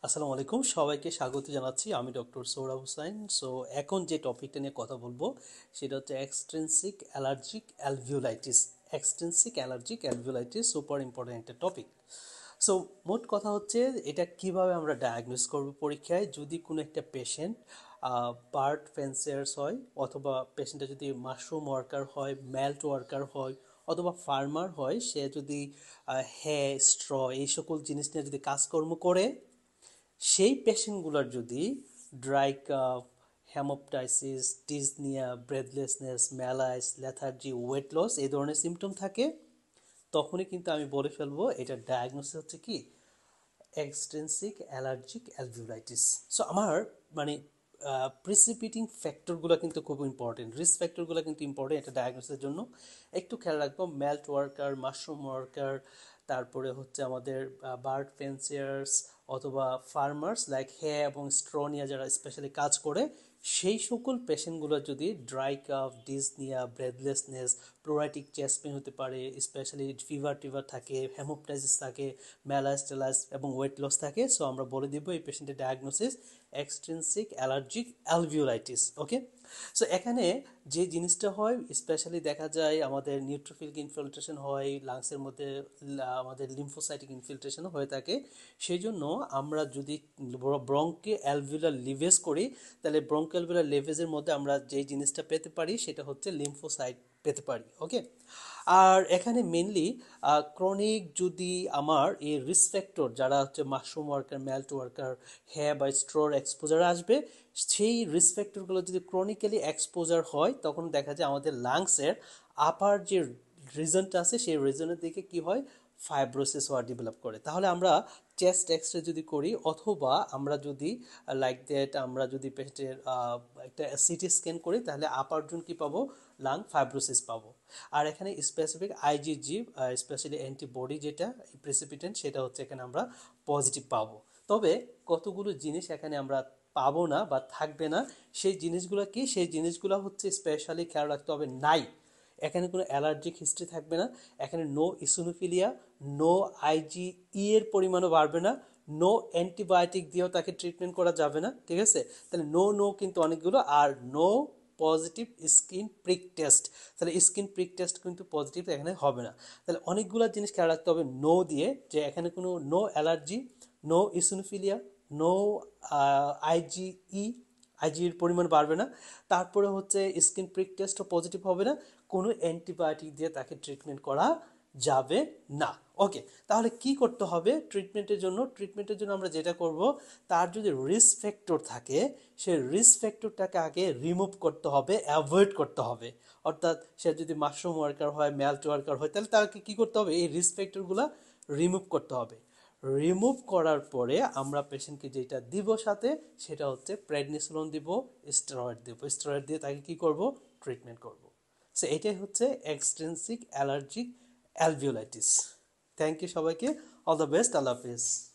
আসসালামু আলাইকুম সবাইকে স্বাগত জানাচ্ছি আমি ডক্টর সোহরাব হোসাইন। সো এখন যে টপিকটা নিয়ে কথা বলবো সেটা হচ্ছে extrinsic allergic alveolitis. Extrinsic allergic alveolitis super important একটা টপিক। সো মোট কথা হচ্ছে এটা কিভাবে আমরা ডায়াগনোস করব পরীক্ষায় যদি কোনো একটা পেশেন্ট বার্ড ফেন্সিয়ার্স হয় অথবা পেশেন্টটা যদি মাশরুম ওয়ার্কার হয়, ম্যাল্ট ওয়ার্কার হয় অথবা ফার্মার হয়, সে যদি স্ট্র এই সকল জিনিস নিয়ে যদি কাজকর্ম করে, সেই পেশেন্টগুলোর যদি dry cough, haemoptysis, dyspnoea, breathlessness, malaise, lethargy, weight loss এই ধরনের সিমটম থাকে, তখনই কিন্তু আমি বলে ফেলবো এটা ডায়াগনোসিস হচ্ছে কি এক্সটেন্সিক অ্যালার্জিক অ্যালভিওলাইটিস। সো আমার মানে প্রিসিপিটিং ফ্যাক্টরগুলো কিন্তু খুব ইম্পর্টেন্ট, রিস্ক ফ্যাক্টরগুলো কিন্তু ইম্পর্টেন্ট এটা ডায়াগনোসিসের জন্য। একটু খেয়াল রাখবো, ম্যাল্ট ওয়ার্কার, মাশরুম ওয়ার্কার, তারপরে হচ্ছে আমাদের বার্ড ফেন্সিয়ার্স অথবা ফার্মার্স লাইক এবং স্ট্রনিয়া যারা স্পেশালি কাজ করে, সেই সকল পেশেন্টগুলো যদি dry cough, dyspnoea, breathlessness, pleuritic chest pain হতে পারে, স্পেশালি ফিভার টিভার থাকে, হেমোপটাইসিস থাকে, ম্যালাইস টেলাইস এবং ওয়েট লস থাকে, সো আমরা বলে দিব এই পেশেন্টের diagnosis extrinsic allergic alveolitis. Okay, so এখানে যে জিনিসটা হয় স্পেশালি দেখা যায় আমাদের নিউট্রোফিলিক ইনফিল্ট্রেশন হয় লাংসের মধ্যে, আমাদের লিম্ফোসাইটিক ইনফিল্ট্রেশন হয়ে থাকে। সেই জন্য আমরা যদি ব্রঙ্কে অ্যালভিউলার লিভেজ করি, তাহলে ব্রঙ্কে অ্যালভিউলার লিভেজের মধ্যে আমরা যেই জিনিসটা পেতে পারি সেটা হচ্ছে লিম্ফোসাইট পেতে পারি। ওকে, আর এখানে মেনলি ক্রনিক যদি আমার এই রিস্ক ফ্যাক্টর যারা হচ্ছে মাশরুম ওয়ার্কার, ম্যাল্ট ওয়ার্কার, বা স্ট্রোর এক্সপোজার আসবে, সেই রিস্ক ফ্যাক্টরগুলো যদি ক্রনিক্যালি এক্সপোজার হয় তখন দেখা যায় আমাদের লাংসের আপার যে রিজনটা আছে সেই রিজনের দিকে কি হয়, ফাইব্রোসিস হওয়া ডেভেলপ করে। তাহলে আমরা চেস্ট এক্সরে যদি করি অথবা আমরা যদি লাইক দ্যাট আমরা যদি পেটের একটা সিটি স্ক্যান করি, তাহলে আপার জোন কি পাবো, লাং ফাইব্রোসিস পাবো। আর এখানে স্পেসিফিক আইজিজি স্পেশালি অ্যান্টিবডি যেটা প্রেসিপিটেন্ট সেটা হচ্ছে এখানে আমরা পজিটিভ পাবো। তবে কতগুলো জিনিস এখানে আমরা পাবো না বা থাকবে না, সেই জিনিসগুলো কি, সেই জিনিসগুলো হচ্ছে স্পেশালি খেয়াল রাখতে হবে। নাই, এখানে কোনো অ্যালার্জিক হিস্ট্রি থাকবে না, এখানে নো ইসোনোফিলিয়া, নো আইজিই এর পরিমাণও বাড়বে না, নো অ্যান্টিবায়োটিক দিয়েও তাকে ট্রিটমেন্ট করা যাবে না। ঠিক আছে, তাহলে নো নো কিন্তু অনেকগুলো, আর no positive skin prick test, তাহলে স্কিন প্রিক টেস্ট কিন্তু পজিটিভ এখানে হবে না। তাহলে অনেকগুলো জিনিস খেয়াল রাখতে হবে নো দিয়ে, যে এখানে কোনো no allergy, no eosinophilia, no IgE, আইজির পরিমাণ বাড়বে না, তারপরে হচ্ছে স্কিন প্রিক টেস্টও পজিটিভ হবে না, কোনো অ্যান্টিবায়োটিক দিয়ে তাকে ট্রিটমেন্ট করা যাবে না। ওকে, তাহলে কি করতে হবে ট্রিটমেন্টের জন্য? ট্রিটমেন্টের জন্য আমরা যেটা করব, তার যদি রিস্ক ফ্যাক্টর থাকে সেই রিস্ক ফ্যাক্টরটাকে আগে রিমুভ করতে হবে, অ্যাভয়েড করতে হবে। অর্থাৎ সে যদি মাশরুম ওয়ার্কার হয়, ম্যাল্ট ওয়ার্কার হয়, তাহলে তাকে কি করতে হবে, এই রিস্ক ফ্যাক্টরগুলো রিমুভ করতে হবে। রিমুভ করার পরে আমরা পেশেন্টকে যেটা দিব সাথে সেটা হচ্ছে প্রেডনিসোলন দিব, স্টেরয়েড দিব, স্টেরয়েড দিয়ে তাকে কি করব, ট্রিটমেন্ট করব। সো এটাই হচ্ছে extrinsic allergic alveolitis. Thank you সবাইকে, অল দ্য বেস্ট, আল্লাহ হাফিজ।